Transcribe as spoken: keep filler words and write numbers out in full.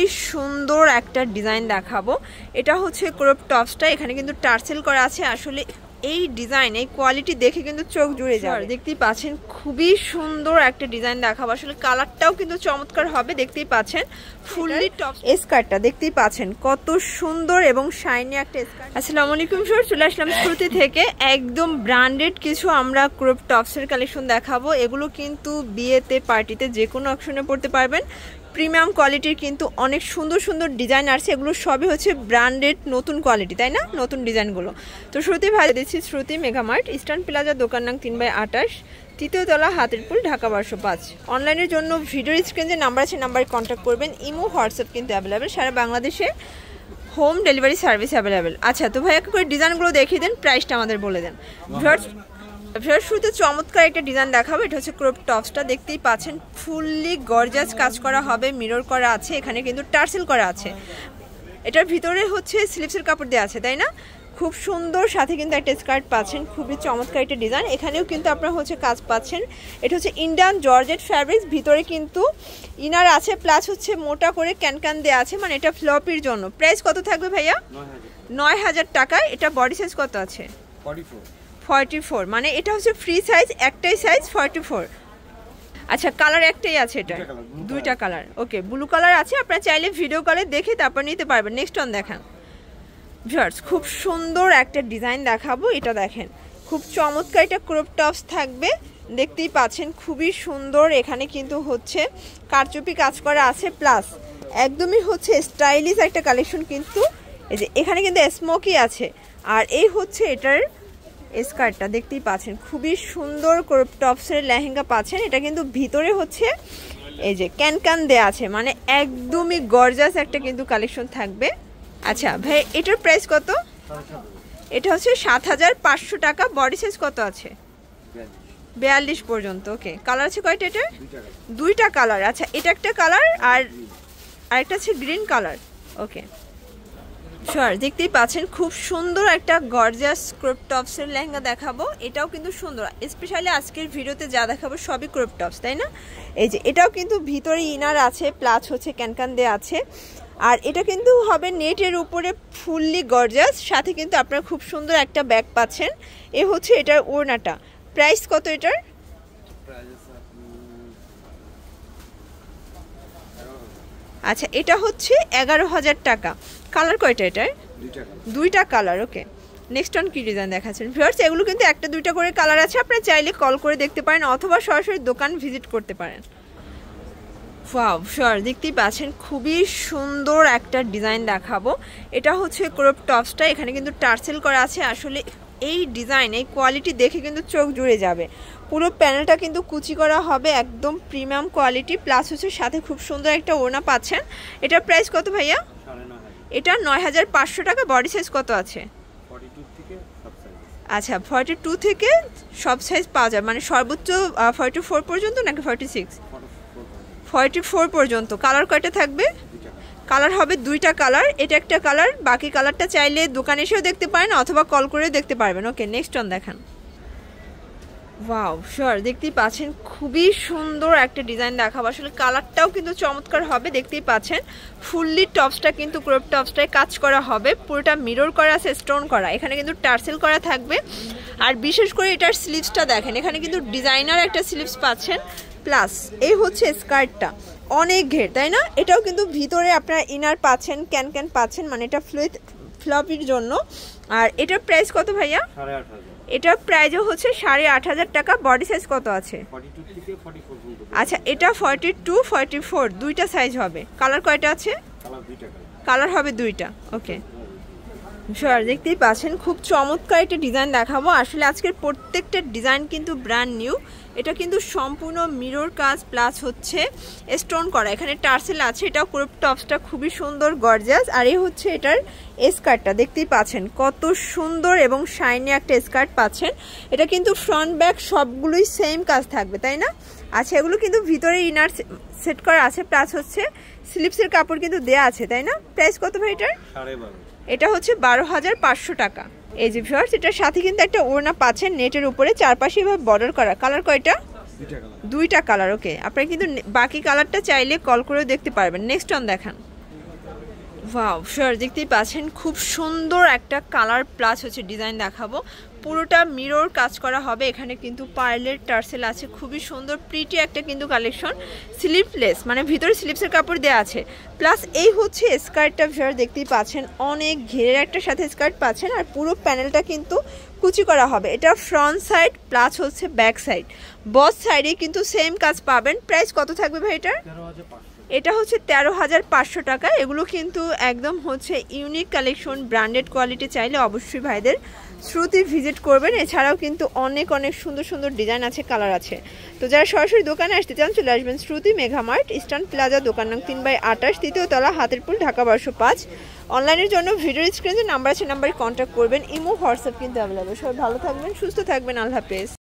সুন্দর একটা ডিজাইন দেখাবো। এটা হচ্ছে ক্রপ টপসটা, এখানে কিন্তু টার্সেল করা আছে। আসলে এই ডিজাইন, এই কোয়ালিটি দেখে কিন্তু চোখ জুড়ে যাবে। দেখতেই পাচ্ছেন খুবই সুন্দর একটা ডিজাইন দেখাবো। আসলে কালারটাও কিন্তু চমৎকার হবে। দেখতেই পাচ্ছেন ফুললি টপ স্কার্টটা, দেখতেই পাচ্ছেন কত সুন্দর এবং শাইনি একটা স্কার্ট। আসসালামু আলাইকুম স্যার, চলে আসলাম শ্রুতি থেকে। একদম ব্র্যান্ডেড কিছু আমরা ক্রপ টপসের কালেকশন দেখাবো। এগুলো কিন্তু বিয়েতে, পার্টিতে, যে কোনো অকেশনে পড়তে পারবেন। প্রিমিয়াম কোয়ালিটির কিন্তু অনেক সুন্দর সুন্দর ডিজাইন আছে। এগুলো সবই হচ্ছে ব্র্যান্ডেড নতুন কোয়ালিটি, তাই না? নতুন ডিজাইনগুলো। তো শ্রুতি ভাই দিচ্ছি শ্রুতি মেগামার্ট, ইস্টার্ন প্লাজা, দোকান নং তিন বাই আঠাশ, তৃতীয় তলা, হাতিরপুল, ঢাকা বারোশো পাঁচ। অনলাইনের জন্য ভিডিওর স্ক্রিনে যে নাম্বার আছে নাম্বারে কন্ট্যাক্ট করবেন। ইমো, হোয়াটসঅ্যাপ কিন্তু অ্যাভেলেবেল। সারা বাংলাদেশে হোম ডেলিভারি সার্ভিস অ্যাভেলেবেল। আচ্ছা, তো ভাই একটা করে ডিজাইনগুলো দেখিয়ে দেন, প্রাইসটা আমাদের বলে দেন। শুরুতে চমৎকার একটা ডিজাইন দেখাবো। এটা হচ্ছে ক্রপ টপসটা, দেখতেই পাচ্ছেন ফুললি গর্জাস কাজ করা হবে, মিরর করা আছে, এখানে কিন্তু টার্সেল করা আছে। এটার ভিতরে হচ্ছে স্লিপসের কাপড় দেওয়া আছে, তাই না? খুব সুন্দর, সাথে কিন্তু একটা স্কার্ট পাচ্ছেন, খুবই চমৎকার একটা ডিজাইন। এখানেও কিন্তু আপনারা হচ্ছে কাজ পাচ্ছেন। এটা হচ্ছে ইন্ডিয়ান জর্জেট ফ্যাব্রিক্স, ভিতরে কিন্তু ইনার আছে, প্লাস হচ্ছে মোটা করে ক্যানক্যান দেওয়া আছে, মানে এটা ফ্লপির জন্য। প্রাইস কত থাকবে ভাইয়া? নয় হাজার টাকায়। এটা বডি সাইজ কত আছে? ফর্টি ফোর, মানে এটা হচ্ছে ফ্রি সাইজ, একটাই সাইজ ফর্টি ফোর। আচ্ছা, কালার একটাই আছে, এটা দুইটা কালার। ওকে, ব্লু কালার আছে, আপনারা চাইলে ভিডিও কলে দেখে তারপর নিতে পারবেন। নেক্সট অন দেখান ভিউয়ার্স, খুব সুন্দর একটা ডিজাইন দেখাবো। এটা দেখেন খুব চমৎকার, এটা ক্রপ টপস থাকবে, দেখতেই পাচ্ছেন খুবই সুন্দর। এখানে কিন্তু হচ্ছে কারচুপি কাজ করা আছে, প্লাস একদমই হচ্ছে স্টাইলিশ একটা কালেকশন। কিন্তু এই যে এখানে কিন্তু স্মোকি আছে, আর এই হচ্ছে এটার স্কার্টটা, দেখতেই পাচ্ছেন খুবই সুন্দর ক্রপ টপসের লেহেঙ্গা পাচ্ছেন। এটা কিন্তু ভিতরে হচ্ছে এই যে ক্যানক্যান দেয়া আছে, মানে একদমই গর্জাস একটা কিন্তু কালেকশন থাকবে। আচ্ছা ভাই, এটার প্রাইস কত? এটা হচ্ছে সাত হাজার পাঁচশো টাকা। বডি সাইজ কত আছে? বিয়াল্লিশ পর্যন্ত। ওকে, কালার আছে কয়টা? এটা দুইটা কালার। আচ্ছা, এটা একটা কালার আর আরেকটা আছে গ্রিন কালার। ওকে শিওর, দেখতেই পাচ্ছেন খুব সুন্দর একটা গর্জিয়াস ক্রপ টপসের লেহেঙ্গা দেখাবো। এটাও কিন্তু সুন্দর, স্পেশালি আজকের ভিডিওতে যা দেখাবো সবই ক্রপ টপস, তাই না? এই যে এটাও কিন্তু ভিতরে ইনার আছে, প্লাস হচ্ছে ক্যানক্যান দেয়া আছে, আর এটা কিন্তু হবে নেটের উপরে ফুললি গর্জিয়াস। সাথে কিন্তু আপনারা খুব সুন্দর একটা ব্যাগ পাচ্ছেন। এ হচ্ছে এটার ওড়নাটা। প্রাইস কত এটার? আচ্ছা, এটা হচ্ছে এগারো হাজার টাকা। কালার কয়টা এটার? দুইটা কালার। ওকে, নেক্সট অন কি ডিজাইন দেখাচ্ছেন ভিউয়ার্স? এগুলো কিন্তু একটা দুইটা করে কালার আছে, আপনারা চাইলে কল করে দেখতে পারেন অথবা সরাসরি দোকান ভিজিট করতে পারেন। ওয়াও শিওর, দেখতেই পাচ্ছেন খুবই সুন্দর একটা ডিজাইন দেখাবো। এটা হচ্ছে ক্রপ টপসটা, এখানে কিন্তু টার্সেল করা আছে। আসলে এই ডিজাইন, এই কোয়ালিটি দেখে কিন্তু চোখ জুড়ে যাবে। পুরো প্যানেলটা কিন্তু কুচি করা হবে, একদম প্রিমিয়াম কোয়ালিটি, প্লাস হচ্ছে সাথে খুব সুন্দর একটা ওড়না পাচ্ছেন। এটার প্রাইস কত ভাইয়া? এটা নয় হাজার পাঁচশো টাকা। বডি সাইজ কত আছে? আচ্ছা, ফর্টি টু থেকে সব সাইজ পাওয়া যায়, মানে সর্বোচ্চ ফর্টি ফোর পর্যন্ত নাকি ফর্টি সিক্স? ফর্টি ফোর পর্যন্ত। কালার কয়টা থাকবে? কালার হবে দুইটা কালার। এটা একটা কালার, বাকি কালারটা চাইলে দোকানে এসেও দেখতে পারেন অথবা কল করেও দেখতে পারবেন। ওকে, নেক্সট অন দেখান। ওয়াও শিওর, দেখতেই পাচ্ছেন খুবই সুন্দর একটা ডিজাইন দেখাবো। আসলে কালারটাও কিন্তু চমৎকার হবে, দেখতেই পাচ্ছেন ফুললি টপসটা কিন্তু ক্রপ টপসটায় কাজ করা হবে, পুরোটা মিরর করা আছে, স্টোন করা, এখানে কিন্তু টার্সেল করা থাকবে। আর বিশেষ করে এটার স্লিভসটা দেখেন, এখানে কিন্তু ডিজাইনার একটা স্লিভস পাচ্ছেন, প্লাস এই হচ্ছে স্কার্টটা অনেক ঘের, তাই না? এটাও কিন্তু ভিতরে আপনারা ইনার পাচ্ছেন, ক্যান ক্যান পাচ্ছেন, মানে এটা ফ্লুইড ফ্লপির জন্য। আর এটার প্রাইস কত ভাইয়া? এটার প্রাইসও হচ্ছে সাড়ে আট হাজার টাকা। বডি সাইজ কত আছে? আচ্ছা, এটা ফর্টি টু ফর্টি ফোর দুইটা সাইজ হবে। কালার কয়টা আছে? কালার হবে দুইটা। ওকে শিওর, দেখতেই পাচ্ছেন খুব চমৎকার একটা ডিজাইন দেখাবো। আসলে আজকের প্রত্যেকটা ডিজাইন কিন্তু ব্র্যান্ড নিউ। এটা কিন্তু সম্পূর্ণ মিরর কাজ, প্লাস হচ্ছে স্টোন করা, এখানে টার্সেল আছে। এটাও ক্রপ টপসটা খুবই সুন্দর গর্জিয়াস। আর এই হচ্ছে এটার স্কার্টটা, দেখতেই পাচ্ছেন কত সুন্দর এবং শাইনি একটা স্কার্ট পাচ্ছেন। এটা কিন্তু ফ্রন্ট ব্যাক সবগুলোই সেম কাজ থাকবে, তাই না? আচ্ছা, এগুলো কিন্তু ভিতরে ইনার সেট করা আছে, প্লাস হচ্ছে স্লিপসের কাপড় কিন্তু দেয়া আছে, তাই না? প্রাইস কত ভাই এটার? এটা হচ্ছে বারো হাজার পাঁচশো টাকা। এই যে ভিউয়ার্স, এটার সাথে কিন্তু একটা ওড়না পাচ্ছেন নেটের উপরে, চারপাশে এভাবে বর্ডার করা। কালার কয়টা? দুইটা কালার। ওকে, আপনারা কিন্তু বাকি কালারটা চাইলে কল করেও দেখতে পারবেন। নেক্সট অন দেখান। ওয়াও শিওর দেখতেই পাচ্ছেন খুব সুন্দর একটা কালার প্লাস হচ্ছে ডিজাইন দেখাবো। পুরোটা মিরর কাজ করা হবে, এখানে কিন্তু পার্লের টার্সেল আছে, খুবই সুন্দর প্রিটি একটা কিন্তু কালেকশন। স্লিভলেস মানে ভিতরে স্লিভসের কাপড় দেওয়া আছে, প্লাস এই হচ্ছে স্কার্টটা ভিউয়ার দেখতেই পাচ্ছেন অনেক ঘেরের একটা সাথে স্কার্ট পাচ্ছেন, আর পুরো প্যানেলটা কিন্তু কুচি করা হবে। এটা ফ্রন্ট সাইড প্লাস হচ্ছে ব্যাক সাইড, বথ সাইডে কিন্তু সেম কাজ পাবেন। প্রাইস কত থাকবে ভাই এটার? এটা হচ্ছে তেরো হাজার পাঁচশো টাকা। এগুলো কিন্তু একদম হচ্ছে ইউনিক কালেকশন, ব্র্যান্ডেড কোয়ালিটি। চাইলে অবশ্যই ভাইদের শ্রুতি ভিজিট করবেন। এছাড়াও কিন্তু অনেক অনেক সুন্দর সুন্দর ডিজাইন আছে, কালার আছে। তো যারা সরাসরি দোকানে আসতে চান চলে আসবেন শ্রুতি মেঘামার্ট, ইস্টার্ন প্লাজা, দোকান নং তিন বাই আঠাশ, তৃতীয় তলা, হাতেরপুল, ঢাকা বারোশো পাঁচ। অনলাইনের জন্য ভিডিওর স্ক্রিনে নাম্বার আছে, নাম্বারে কন্ট্যাক্ট করবেন। ইমো হোয়াটসঅ্যাপ কিন্তু অ্যাভেলেবেল। সবাই ভালো থাকবেন, সুস্থ থাকবেন, আল্লাহ হাফেজ।